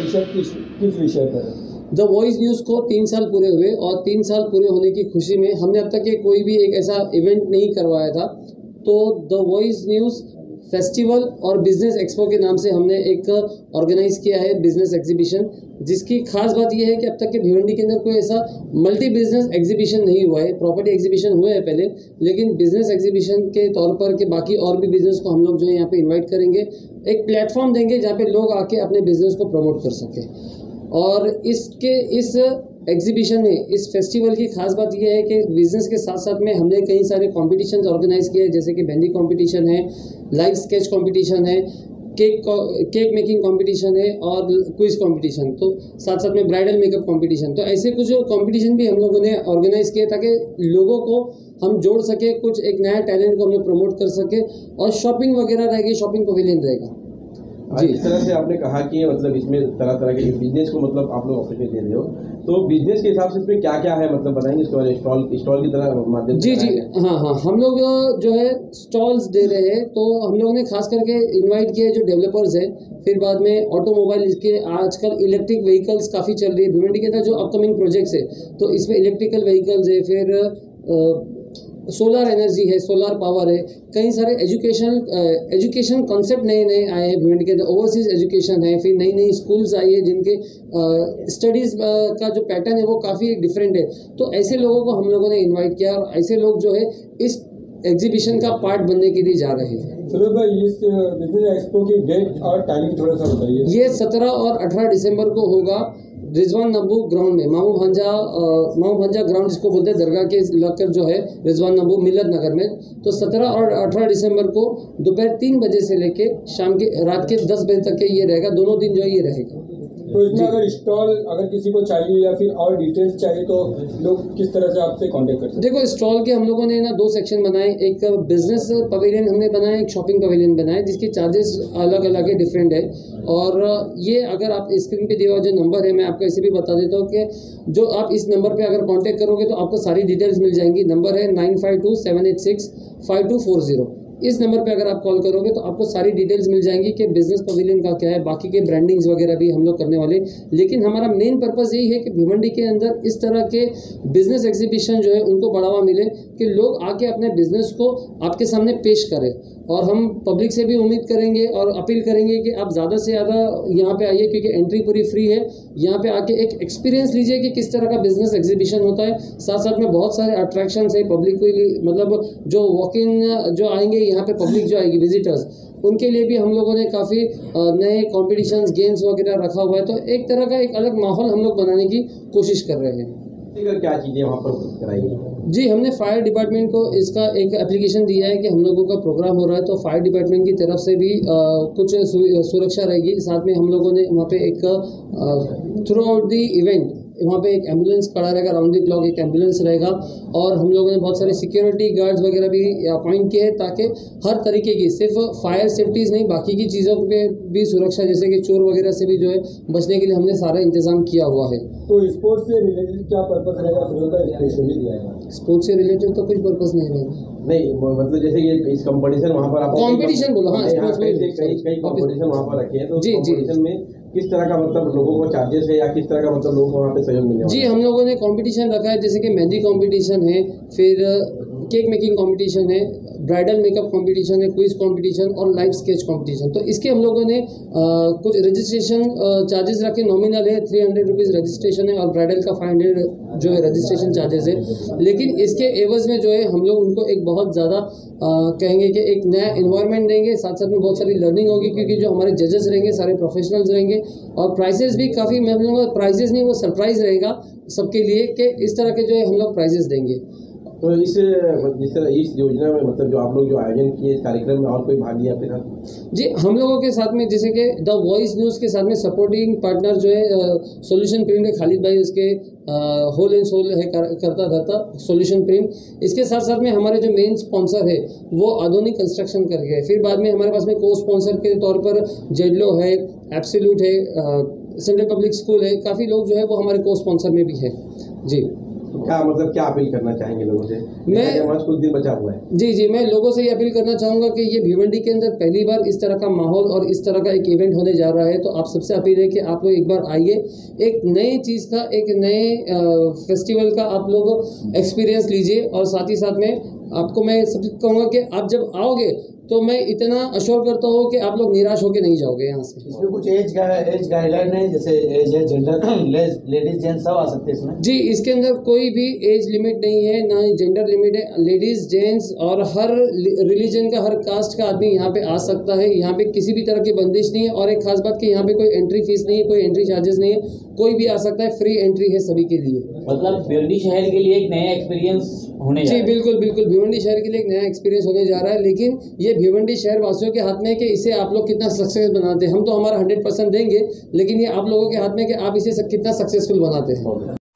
Competition किस विषय पर है? द वॉइस न्यूज़ को 3 साल पूरे हुए और 3 साल पूरे होने की खुशी में हमने अब तक के कोई भी एक ऐसा इवेंट नहीं करवाया था। तो द वॉइस न्यूज़ फेस्टिवल और बिजनेस एक्सपो के नाम से हमने एक ऑर्गेनाइज़ किया है बिजनेस एग्जीबिशन, जिसकी खास बात यह है कि अब तक के भिवंडी के अंदर कोई ऐसा मल्टी बिजनेस एग्जीबिशन नहीं हुआ है। प्रॉपर्टी एग्जीबिशन हुए हैं पहले, लेकिन बिजनेस एग्जीबिशन के तौर पर के बाकी और भी बिजनेस को हम लोग जो है यहाँ पे इन्वाइट करेंगे, एक प्लेटफॉर्म देंगे जहाँ पे लोग आके अपने बिजनेस को प्रमोट कर सकें। और इस एग्जीबिशन में, इस फेस्टिवल की खास बात यह है कि बिजनेस के साथ साथ में हमने कई सारे कॉम्पिटिशन्स ऑर्गेनाइज किए हैं, जैसे कि मेहंदी कॉम्पिटिशन है, लाइव स्केच कॉम्पिटिशन है, केक मेकिंग कंपटीशन है और क्विज कंपटीशन, तो साथ साथ में ब्राइडल मेकअप कंपटीशन। तो ऐसे कुछ कंपटीशन भी हम लोगों ने ऑर्गेनाइज किए ताकि लोगों को हम जोड़ सके, कुछ एक नया टैलेंट को हम लोग प्रमोट कर सके। और शॉपिंग वगैरह रहेगी, शॉपिंग पवेलियन रहेगा। जी, इस तरह से आपने कहा कि मतलब इसमें तरह तरह के बिजनेस को मतलब आप लोग अपॉर्चुनिटी दे रहे हो, तो बिजनेस के हिसाब से इसमें क्या क्या है, मतलब बताएंगे इसके बारे में? स्टॉल की तरह माध्यम जी हाँ, हम लोग जो है स्टॉल्स दे रहे हैं। तो हम लोगों ने खास करके इनवाइट किए जो डेवलपर्स है, फिर बाद में ऑटोमोबाइल के आजकल इलेक्ट्रिक व्हीकल्स काफ़ी चल रही है भिवंडी के अंदर, जो अपकमिंग प्रोजेक्ट्स है, तो इसमें इलेक्ट्रिकल व्हीकल्स है, फिर सोलर एनर्जी है, सोलर पावर है, कई सारे एजुकेशन कॉन्सेप्ट नए आए हैं भिवंडी के अंदर, ओवरसीज एजुकेशन है, फिर नई स्कूल्स आई है जिनके स्टडीज़ का जो पैटर्न है वो काफ़ी डिफरेंट है। तो ऐसे लोगों को हम लोगों ने इनवाइट किया और ऐसे लोग जो है इस एग्जीबिशन का पार्ट बनने के लिए जा रहे हैं। सुरेश भाई, इस बिजनेस एक्सपो की डेट और टाइमिंग थोड़ा सा बताइए। ये 17 और 18 दिसंबर को होगा रिजवान नब्बू ग्राउंड में, मामू भांजा ग्राउंड जिसको बोलते हैं, दरगाह के लगकर जो है रिजवान नब्बू मिलत नगर में। तो 17 और 18 दिसंबर को दोपहर 3 बजे से लेके रात के 10 बजे तक के ये रहेगा, दोनों दिन जो है ये रहेगा। तो इसमें अगर स्टॉल अगर किसी को चाहिए या फिर और डिटेल्स चाहिए तो लोग किस तरह से आपसे कांटेक्ट कर सकते हैं? देखो, स्टॉल के हम लोगों ने ना 2 सेक्शन बनाए, एक बिजनेस पवेलियन हमने बनाया, एक शॉपिंग पवेलियन बनाया, जिसके चार्जेस अलग अलग है, डिफरेंट है। और ये अगर आप स्क्रीन पे दिया हुआ जो नंबर है, मैं आपको ऐसे भी बता देता हूँ कि जो आप इस नंबर पे अगर कांटेक्ट करोगे तो आपको सारी डिटेल्स मिल जाएंगी। नंबर है 9527865240। इस नंबर पे अगर आप कॉल करोगे तो आपको सारी डिटेल्स मिल जाएंगी कि बिजनेस पवेलियन का क्या है, बाकी के ब्रांडिंग्स वगैरह भी हम लोग करने वाले। लेकिन हमारा मेन पर्पस यही है कि भिवंडी के अंदर इस तरह के बिजनेस एग्जीबिशन जो है उनको बढ़ावा मिले, कि लोग आके अपने बिजनेस को आपके सामने पेश करें। और हम पब्लिक से भी उम्मीद करेंगे और अपील करेंगे कि आप ज़्यादा से ज़्यादा यहाँ पे आइए, क्योंकि एंट्री पूरी फ्री है। यहाँ पे आके एक एक्सपीरियंस लीजिए कि किस तरह का बिजनेस एग्जीबिशन होता है। साथ साथ में बहुत सारे अट्रैक्शंस है पब्लिक को, मतलब जो वॉक इन जो आएंगे यहाँ पे, पब्लिक जो आएगी विजिटर्स, उनके लिए भी हम लोगों ने काफ़ी नए कॉम्पिटिशन्स, गेम्स वगैरह रखा हुआ है। तो एक तरह का एक अलग माहौल हम लोग बनाने की कोशिश कर रहे हैं। क्या चीज़ें वहाँ पर कराई? जी, हमने फायर डिपार्टमेंट को इसका एक एप्लीकेशन दिया है कि हम लोगों का प्रोग्राम हो रहा है, तो फायर डिपार्टमेंट की तरफ से भी कुछ सुरक्षा रहेगी। साथ में हम लोगों ने वहाँ पे एक थ्रू आउट दी इवेंट वहाँ पे एक एम्बुलेंस खड़ा रहेगा, राउंड द क्लॉक एक एम्बुलेंस रहेगा। और हम लोगों ने बहुत सारे सिक्योरिटी गार्ड्स वगैरह भी अपॉइंट किए हैं, ताकि हर तरीके की, सिर्फ फायर सेफ्टीज़ नहीं, बाकी की चीज़ों पे भी सुरक्षा, जैसे कि चोर वगैरह से भी जो है बचने के लिए हमने सारा इंतजाम किया हुआ है। तो स्पोर्ट्स से रिलेटेड क्या पर्पस रहेगा? स्पोर्ट्स से रिलेटेड तो कुछ पर्पस नहीं रहेगा। नहीं, मतलब जैसे ये इस कंपटीशन वहाँ पर आप कंपटीशन बोलो, हाँ, स्पोर्ट्स में कई कंपटीशन वहाँ पर रखे हैं, तो जी कंपटीशन में किस तरह का मतलब लोगों को चार्जेस है, या किस तरह का मतलब लोगों को वहाँ पे सहयोग मिलेगा? जी, हम लोगों ने कंपटीशन रखा है, जैसे कि मेहंदी कंपटीशन है, फिर केक मेकिंग कंपटीशन है, ब्राइडल मेकअप कंपटीशन है, क्विज कंपटीशन और लाइव स्केच कंपटीशन। तो इसके हम लोगों ने कुछ रजिस्ट्रेशन चार्जेस रखे, नॉमिनल है 300 रुपीज़ रजिस्ट्रेशन है, और ब्राइडल का 500 जो है रजिस्ट्रेशन चार्जेस है। लेकिन इसके एवज में जो है हम लोग उनको एक बहुत ज़्यादा कहेंगे कि एक नया इन्वायरमेंट देंगे, साथ साथ में बहुत सारी लर्निंग होगी, क्योंकि जो हमारे जजेस रहेंगे सारे प्रोफेशनल्स रहेंगे। और प्राइजेस भी काफ़ी, मतलब प्राइजेस नहीं, वो सरप्राइज़ रहेगा सबके लिए कि इस तरह के जो है हम लोग प्राइजेस देंगे। तो इस योजना में मतलब जो आप लोग जो आयोजन किए इस कार्यक्रम में, और कोई भाग लिया फिर? जी, हम लोगों के साथ में जैसे कि द वॉइस न्यूज़ के साथ में सपोर्टिंग पार्टनर जो है सॉल्यूशन प्रिंट है, खालिद भाई उसके होल एंड सोल है, करता धरता सॉल्यूशन प्रिंट। इसके साथ साथ में हमारे जो मेन स्पॉन्सर है वो आधुनिक कंस्ट्रक्शन करके है। फिर बाद में हमारे पास में को स्पॉन्सर के तौर पर जेडलो है, एब्सोल्यूट है, सेंट्रल पब्लिक स्कूल है, काफ़ी लोग जो है वो हमारे को स्पॉन्सर में भी है। जी, क्या मतलब क्या अपील करना चाहेंगे लोगों से? मैं कुछ दिन बचा हुआ है। जी मैं लोगों से ये अपील करना चाहूँगा कि ये भिवंडी के अंदर पहली बार इस तरह का माहौल और इस तरह का एक इवेंट होने जा रहा है, तो आप सबसे अपील है कि आप लोग एक बार आइए, एक नई चीज़ का, एक नए फेस्टिवल का आप लोग एक्सपीरियंस लीजिए। और साथ ही साथ में आपको मैं सबसे कहूँगा कि आप जब आओगे तो मैं इतना अश्योर करता हूँ कि आप लोग निराश होकर नहीं जाओगे यहाँ से। इसमें कुछ एज गाइडलाइन है, जैसे एज है, जेंडर, लेडीज जेंट्स सब आ सकते हैं इसमें? जी, इसके अंदर कोई भी एज लिमिट नहीं है, ना ही जेंडर लिमिट है। लेडीज जेंट्स और हर रिलीजन का, हर कास्ट का आदमी यहाँ पे आ सकता है। यहाँ पे किसी भी तरह की बंदिश नहीं है। और एक खास बात कि यहाँ पे कोई एंट्री फीस नहीं है, कोई एंट्री चार्जेस नहीं है, कोई भी आ सकता है, फ्री एंट्री है सभी के लिए। मतलब भिवंडी शहर के लिए एक नया एक्सपीरियंस होने जा रहा है। जी बिल्कुल भिवंडी शहर के लिए एक नया एक्सपीरियंस होने जा रहा है, लेकिन ये भिवंडी शहर वासियों के हाथ में है कि इसे आप लोग कितना सक्सेस बनाते हैं। हम तो हमारा 100% देंगे, लेकिन ये आप लोगों के हाथ में कि आप इसे कितना सक्सेसफुल बनाते हैं।